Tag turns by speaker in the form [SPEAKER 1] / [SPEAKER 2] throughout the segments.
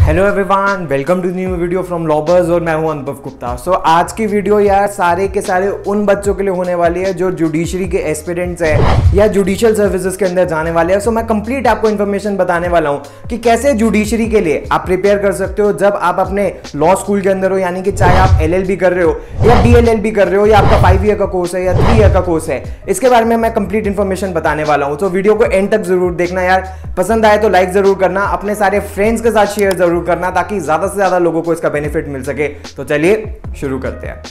[SPEAKER 1] Hello everyone, welcome to new video from लॉबर्स और मैं हूं अनुभव गुप्ता। सो आज की वीडियो यार सारे के सारे उन बच्चों के लिए होने वाली है जो जुडिशरी के एस्पिरेंट्स है या जुडिशियल सर्विसेज के अंदर जाने वाले हैं। सो मैं कंप्लीट आपको इन्फॉर्मेशन बताने वाला हूं कि कैसे जुडिशरी के लिए आप प्रिपेयर कर सकते हो जब आप अपने लॉ स्कूल के अंदर हो, यानी कि चाहे आप LLB कर रहे हो या DLLB कर रहे हो या आपका 5 ईयर का कोर्स है या 3 ईयर का कोर्स है। इसके बारे में मैं कंप्लीट इन्फॉर्मेशन बताने वाला हूं। तो वीडियो को एंड तक जरूर देखना यार, पसंद आए तो लाइक जरूर करना, अपने सारे फ्रेंड्स के साथ शेयर जरूर करना ताकि ज्यादा से ज्यादा लोगों को इसका बेनिफिट मिल सके। तो चलिए शुरू करते हैं।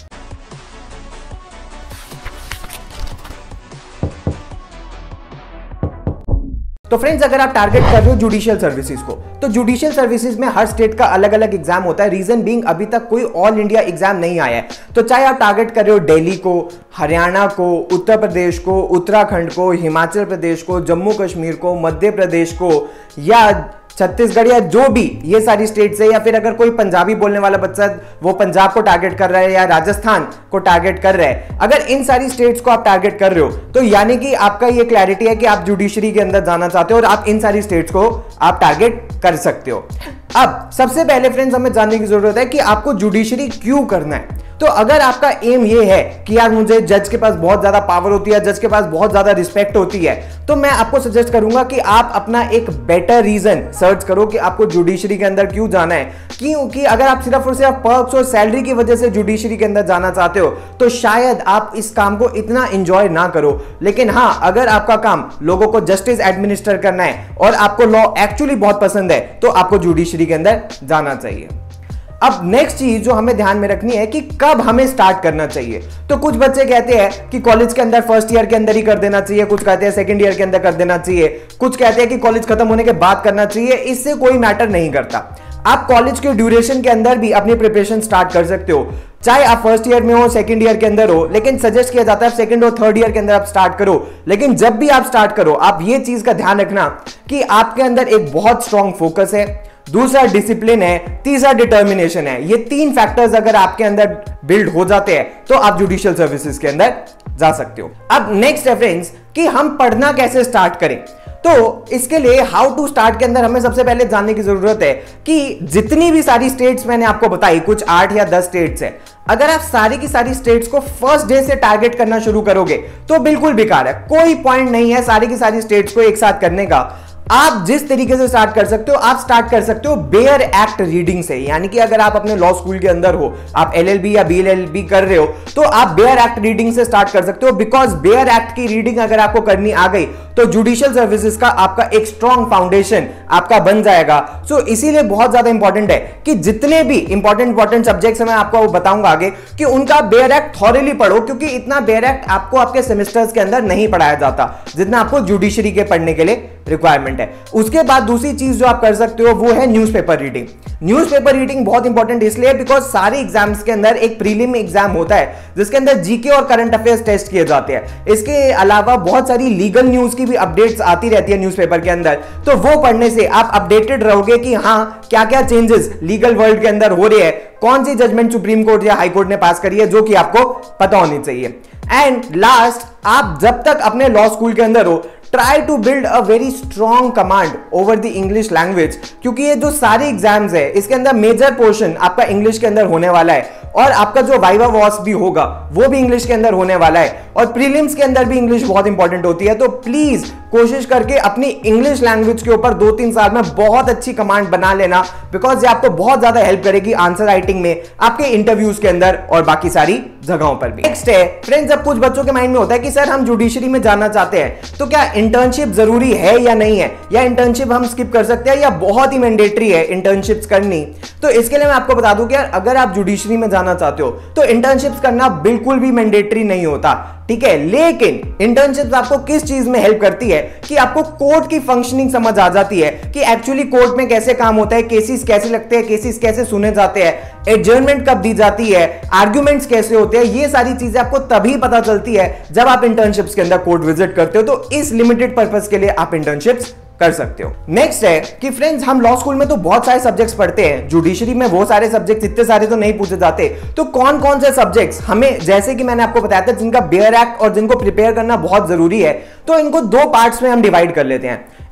[SPEAKER 1] तो फ्रेंड्स, अगर आप टारगेट कर रहे हो जुडिशियल सर्विसेज को, तो जुडिशियल सर्विसेज में हर स्टेट का अलग अलग एग्जाम होता है। रीजन बीइंग अभी तक कोई ऑल इंडिया एग्जाम नहीं आया है। तो चाहे आप टारगेट कर रहे हो दिल्ली को, हरियाणा को, उत्तर प्रदेश को, उत्तराखंड को, हिमाचल प्रदेश को, जम्मू कश्मीर को, मध्य प्रदेश को या छत्तीसगढ़ या जो भी ये सारी स्टेट्स है, या फिर अगर कोई पंजाबी बोलने वाला बच्चा वो पंजाब को टारगेट कर रहा है या राजस्थान को टारगेट कर रहा है, अगर इन सारी स्टेट्स को आप टारगेट कर रहे हो तो यानी कि आपका ये क्लैरिटी है कि आप जुडिशरी के अंदर जाना चाहते हो और आप इन सारी स्टेट्स को आप टारगेट कर सकते हो। अब सबसे पहले फ्रेंड्स हमें जानने की जरूरत है कि आपको जुडिशरी क्यों करना है। तो अगर आपका एम ये है कि यार मुझे जज के पास बहुत ज्यादा पावर होती है, जज के पास बहुत ज्यादा रिस्पेक्ट होती है, तो मैं आपको सजेस्ट करूंगा कि आप अपना एक बेटर रीजन सर्च करो कि आपको जुडिशरी के अंदर क्यों जाना है। क्योंकि अगर आप सिर्फ और सिर्फ पर्क्स और सैलरी की वजह से जुडिशरी के अंदर जाना चाहते हो तो शायद आप इस काम को इतना एंजॉय ना करो। लेकिन हाँ, अगर आपका काम लोगों को जस्टिस एडमिनिस्टर करना है और आपको लॉ एक्चुअली बहुत पसंद है तो आपको जुडिशरी के अंदर जाना चाहिए। अब नेक्स्ट चीज जो हमें ध्यान में रखनी है कि कब हमें स्टार्ट करना चाहिए। तो कुछ बच्चे कहते हैं कि कॉलेज के अंदर फर्स्ट ईयर के अंदर ही कर देना चाहिए, कुछ कहते हैं सेकंड ईयर के अंदर कर देना चाहिए, कुछ कहते हैं कि कॉलेज खत्म होने के बाद करना चाहिए। इससे कोई मैटर नहीं करता। आप कॉलेज के ड्यूरेशन के अंदर भी अपनी प्रिपरेशन स्टार्ट कर सकते हो, चाहे आप फर्स्ट ईयर में हो, सेकंड ईयर के अंदर हो। लेकिन सजेस्ट किया जाता है सेकंड और थर्ड ईयर के अंदर आप स्टार्ट करो। लेकिन जब भी आप स्टार्ट करो, आप ये चीज का ध्यान रखना कि आपके अंदर एक बहुत स्ट्रांग फोकस है, दूसरा डिसिप्लिन है, तीसरा डिटर्मिनेशन है। ये 3 फैक्टर्स अगर आपके अंदर बिल्ड हो जाते हैं तो आप जुडिशियल सर्विसेज के अंदर जा सकते हो। अब नेक्स्ट है फ्रेंड्स कि हम पढ़ना कैसे स्टार्ट करें। तो इसके लिए हाउ टू स्टार्ट के अंदर हमें सबसे पहले जानने की जरूरत है कि जितनी भी सारी स्टेट्स मैंने आपको बताई, कुछ 8 या 10 स्टेट्स है, अगर आप सारी की सारी स्टेट्स को फर्स्ट डे से टारगेट करना शुरू करोगे तो बिल्कुल बेकार है। कोई पॉइंट नहीं है सारी की सारी स्टेट्स को एक साथ करने का। आप जिस तरीके से स्टार्ट कर सकते हो, आप स्टार्ट कर सकते हो बेयर एक्ट रीडिंग से। यानी कि अगर आप अपने लॉ स्कूल के अंदर हो, आप LLB या BLLB कर रहे हो, तो आप बेयर एक्ट रीडिंग से स्टार्ट कर सकते हो। बिकॉज बेयर एक्ट की रीडिंग अगर आपको करनी आ गई तो जुडिशियल सर्विसेज का आपका एक स्ट्रॉन्ग फाउंडेशन आपका बन जाएगा। सो इसीलिए बहुत ज्यादा इंपॉर्टेंट है कि जितने भी इंपॉर्टेंट सब्जेक्ट्स मैं आपको बताऊंगा आगे कि उनका बेयर एक्ट थॉरली पढ़ो, क्योंकि इतना बेयर एक्ट आपको आपके सेमेस्टर्स के अंदर नहीं पढ़ाया जाता जितना आपको जुडिशरी के पढ़ने के लिए रिक्वायरमेंट है। उसके बाद दूसरी चीज जो आप कर सकते हो वो है न्यूज़पेपर रीडिंग। न्यूज़पेपर रीडिंग बहुत इंपॉर्टेंट इसलिए बिकॉज सारे एग्जाम्स के अंदर एक प्रीलिम एग्जाम होता है जिसके अंदर जीके और करंट अफेयर्स टेस्ट किए जाते हैं। इसके अलावा बहुत सारी लीगल न्यूज की भी अपडेट्स आती रहती है न्यूज़पेपर के अंदर, तो वो पढ़ने से आप अपडेटेड रहोगे कि हाँ क्या क्या चेंजेस लीगल वर्ल्ड के अंदर हो रहे हैं, कौन सी जजमेंट सुप्रीम कोर्ट या हाई कोर्ट ने पास करी है जो कि आपको पता होनी चाहिए। एंड लास्ट, आप जब तक अपने लॉ स्कूल के अंदर हो, try to build a very strong command over the English language, क्योंकि ये जो सारे एग्जाम्स है इसके अंदर मेजर पोर्शन आपका इंग्लिश के अंदर होने वाला है और आपका जो वाइवा वॉस भी होगा वो भी इंग्लिश के अंदर होने वाला है और प्रीलिम्स के अंदर भी इंग्लिश बहुत इंपॉर्टेंट होती है। तो प्लीज कोशिश करके अपनी इंग्लिश लैंग्वेज के ऊपर 2-3 साल में बहुत अच्छी कमांड बना लेना, बिकॉज ये आपको बहुत ज्यादा हेल्प करेगी आंसर राइटिंग में, आपके इंटरव्यूज के अंदर और बाकी सारी जगहों पर भी। नेक्स्ट है फ्रेंड्स, जब कुछ बच्चों के माइंड में होता है कि सर हम जुडिशरी में जाना चाहते हैं तो क्या इंटर्नशिप जरूरी है या नहीं है, या इंटर्नशिप हम स्किप कर सकते हैं या बहुत ही मैंडेटरी है इंटर्नशिप्स करनी। तो इसके लिए मैं आपको बता दूं कि यार अगर आप जुडिशरी में जाना चाहते हो तो इंटर्नशिप्स करना बिल्कुल भी मैंडेटरी नहीं होता, ठीक है। लेकिन इंटर्नशिप आपको किस चीज में हेल्प करती है कि आपको कोर्ट की फंक्शनिंग समझ आ जाती है कि एक्चुअली कोर्ट में कैसे काम होता है, केसेस कैसे लगते हैं, केसेस कैसे सुने जाते हैं, एडजर्नमेंट कब दी जाती है, आर्ग्यूमेंट्स कैसे होते हैं। ये सारी चीजें आपको तभी पता चलती है जब आप इंटर्नशिप्स के अंदर कोर्ट विजिट करते हो। तो इस लिमिटेड पर्पस के लिए आप इंटर्नशिप्स कर सकते हो। नेक्स्ट है कि फ्रेंड्स हम लॉ स्कूल में तो बहुत सारे सब्जेक्ट्स पढ़ते हैं, जुडिशरी में वो सारे सब्जेक्ट्स इतने सारे तो नहीं पूछे जाते। तो कौन कौन से सब्जेक्ट्स हमें, जैसे कि मैंने आपको बताया था, जिनका बेयर एक्ट और जिनको प्रिपेयर करना बहुत जरूरी है, तो इनको 2 पार्ट्स में हम डिवाइड कर लेते हैं।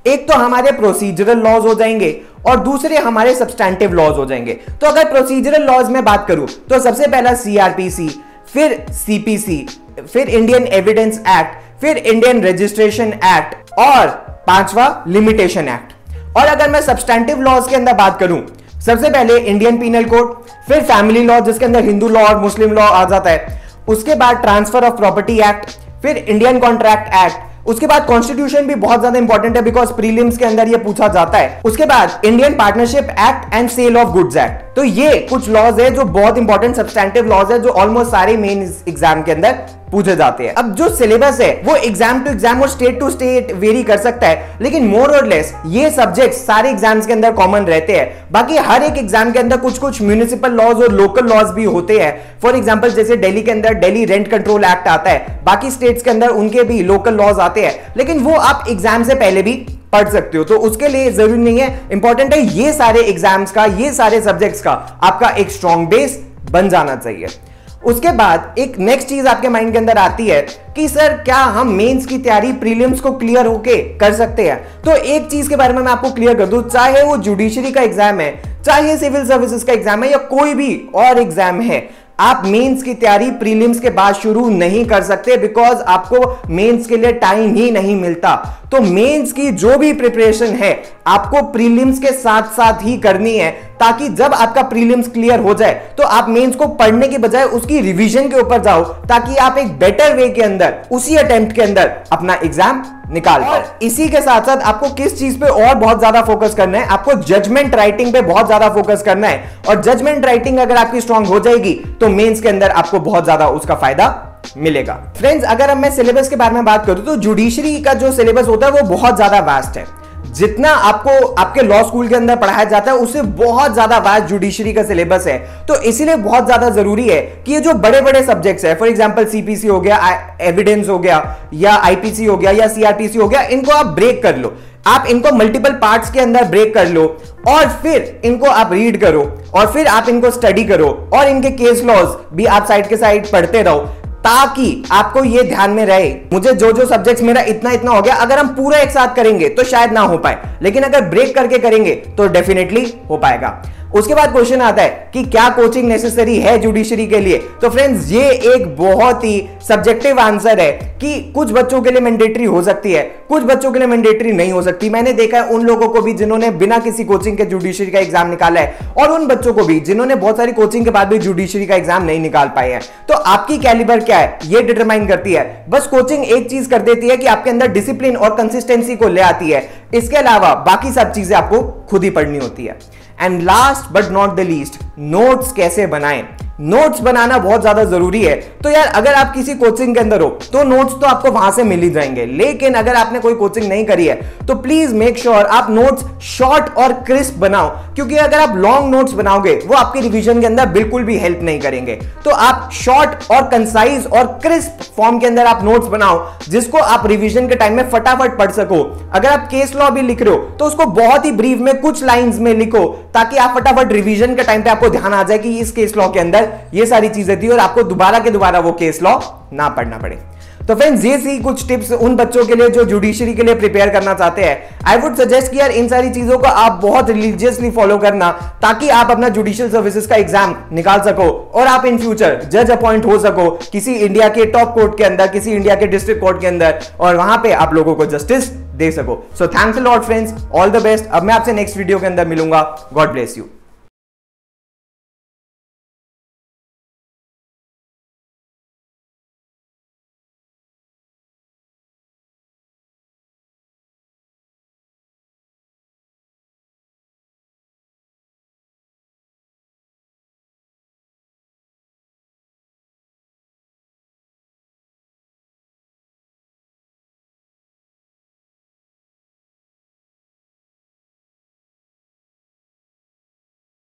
[SPEAKER 1] एक तो हमारे प्रोसीजरल लॉज हो जाएंगे और दूसरे हमारे सब्सटैंटिव लॉज हो जाएंगे। तो अगर प्रोसीजरल लॉज में बात करूं तो सबसे पहला सीआरपीसी, फिर सीपीसी, फिर इंडियन एविडेंस एक्ट, फिर इंडियन रजिस्ट्रेशन एक्ट और पांचवा लिमिटेशन एक्ट। और अगर मैं सब्सटैंटिव लॉज के अंदर बात करूं, सबसे पहले इंडियन पीनल कोड, फिर फैमिली लॉ जिसके अंदर हिंदू लॉ और मुस्लिम लॉ आ जाता है, उसके बाद ट्रांसफर ऑफ प्रॉपर्टी एक्ट, फिर इंडियन कॉन्ट्रैक्ट एक्ट, उसके बाद कॉन्स्टिट्यूशन भी बहुत ज्यादा इंपॉर्टेंट है बिकॉज प्रीलिम्स के अंदर ये पूछा जाता है। उसके बाद Indian partnership act and sale of goods act. तो ये कुछ लॉज है जो बहुत इंपॉर्टेंट सब्सटैंटिव लॉज है जो ऑलमोस्ट सारे मेन एग्जाम के अंदर पूछे जाते हैं। अब जो सिलेबस है वो एग्जाम टू एग्जाम और स्टेट टू स्टेट वेरी कर सकता है, लेकिन मोर और लेस ये सब्जेक्ट सारे एग्जाम्स के अंदर कॉमन रहते हैं। बाकी हर एक एग्जाम के अंदर कुछ कुछ म्यूनिसिपल लॉज और लोकल लॉज भी होते हैं। फॉर एग्जांपल जैसे दिल्ली के अंदर दिल्ली रेंट कंट्रोल एक्ट आता है, बाकी स्टेट्स के अंदर उनके भी लोकल लॉज आते हैं, लेकिन वो आप एग्जाम से पहले भी पढ़ सकते हो। तो उसके लिए जरूरी नहीं है, इंपॉर्टेंट है ये सारे एग्जाम्स का, ये सारे सब्जेक्ट्स का आपका एक स्ट्रॉन्ग बेस बन जाना चाहिए। उसके बाद एक नेक्स्ट चीज आपके माइंड के अंदर आती है कि सर क्या हम मेंस की तैयारी प्रीलिम्स को क्लियर होके कर सकते हैं? तो एक चीज के बारे में मैं आपको क्लियर कर दूं, चाहे वो जुडिशरी का एग्जाम है, चाहे सिविल सर्विसेज का एग्जाम है या कोई भी और एग्जाम है, आप मेंस की तैयारी प्रीलिम्स के बाद शुरू नहीं कर सकते बिकॉज आपको मेंस के लिए टाइम ही नहीं मिलता। तो मेंस की जो भी प्रिपरेशन है आपको प्रीलिम्स के साथ साथ ही करनी है, ताकि जब आपका प्रीलिम्स क्लियर हो जाए तो आप मेंस को पढ़ने के बजाय उसकी रिवीजन के ऊपर जाओ, ताकि आप एक बेटर वे के अंदर उसी अटेम्प्ट के अंदर अपना एग्जाम निकाल पाओ। इसी के साथ साथ आपको किस चीज पे और बहुत ज्यादा फोकस करना है, आपको जजमेंट राइटिंग पे बहुत ज्यादा फोकस करना है। और जजमेंट राइटिंग अगर आपकी स्ट्रांग हो जाएगी तो मेंस के अंदर आपको बहुत ज्यादा उसका फायदा मिलेगा। फ्रेंड्स, अगर अब मैं सिलेबस के बारे में बात करूं तो जुडिशरी का जो सिलेबस होता है वो बहुत ज्यादा वास्ट है। जितना आपको आपके लॉ स्कूल के अंदर पढ़ाया जाता है उससे बहुत ज्यादा वास्ट जुडिशरी का सिलेबस है। तो इसीलिए बहुत ज्यादा जरूरी है कि ये जो बड़े बड़े सब्जेक्ट्स है, फॉर एग्जांपल सीपीसी हो गया, एविडेंस हो गया, या आईपीसी हो गया, या सीआरपीसी हो गया, इनको आप ब्रेक कर लो। आप इनको मल्टीपल पार्ट्स के अंदर ब्रेक कर लो और फिर इनको आप रीड करो और फिर आप इनको स्टडी करो और इनके केस लॉज भी आप साइड के साइड पढ़ते रहो, ताकि आपको ये ध्यान में रहे मुझे जो जो सब्जेक्ट्स मेरा इतना इतना हो गया। अगर हम पूरा एक साथ करेंगे तो शायद ना हो पाए, लेकिन अगर ब्रेक करके करेंगे तो डेफिनेटली हो पाएगा। उसके बाद क्वेश्चन आता है कि क्या कोचिंग नेसेसरी है जुडिशरी के लिए? तो फ्रेंड्स, ये एक बहुत ही सब्जेक्टिव आंसर है कि कुछ बच्चों के लिए मैंडेटरी हो सकती है, कुछ बच्चों के लिए मैंडेटरी नहीं हो सकती। मैंने देखा है उन लोगों को भी जिन्होंने बिना किसी कोचिंग के जुडिशरी का एग्जाम निकाला है और उन बच्चों को भी जिन्होंने बहुत सारी कोचिंग के बाद भी जुडिशरी का एग्जाम नहीं निकाल पाए हैं। तो आपकी कैलिबर क्या है ये डिटरमाइन करती है। बस कोचिंग एक चीज कर देती है कि आपके अंदर डिसिप्लिन और कंसिस्टेंसी को ले आती है, इसके अलावा बाकी सब चीजें आपको खुद ही पढ़नी होती है। And last but not the least, notes कैसे बनाएं? नोट्स बनाना बहुत ज्यादा जरूरी है। तो यार अगर आप किसी कोचिंग के अंदर हो तो नोट्स तो आपको वहां से मिल ही जाएंगे, लेकिन अगर आपने कोई कोचिंग नहीं करी है तो प्लीज मेक श्योर आप नोट्स शॉर्ट और क्रिस्प बनाओ, क्योंकि अगर आप लॉन्ग नोट्स बनाओगे वो आपके रिवीजन के अंदर बिल्कुल भी हेल्प नहीं करेंगे। तो आप शॉर्ट और कंसाइज और क्रिस्प फॉर्म के अंदर आप नोट्स बनाओ जिसको आप रिवीजन के टाइम में फटाफट पढ़ सको। अगर आप केस लॉ भी लिख रहे हो तो उसको बहुत ही ब्रीफ में कुछ लाइंस में लिखो, ताकि आप फटाफट रिवीजन के टाइम पे आपको ध्यान आ जाए कि इस केस लॉ के अंदर ये सारी चीजें थी और आपको दोबारा के दोबारा वो केस लॉ ना पढ़ना पड़े। तो फ्रेंड्स, ये सी कुछ टिप्स उन बच्चों के लिए जो जुडिशरी के लिए प्रिपेयर करना चाहते हैं। आई वुड सजेस्ट कि यार इन सारी चीजों को आप बहुत रिलीजियसली फॉलो करना, ताकि आप अपना जुडिशियल सर्विसेज का एग्जाम निकाल सको और आप इन फ्यूचर जज अपॉइंट हो सको किसी इंडिया के टॉप कोर्ट के अंदर, किसी इंडिया के डिस्ट्रिक्ट कोर्ट के अंदर, और वहां पे आप लोगों को जस्टिस दे सको। So thanks a lot friends, all the best. अब मैं आपसे नेक्स्ट वीडियो के अंदर मिलूंगा। God bless you.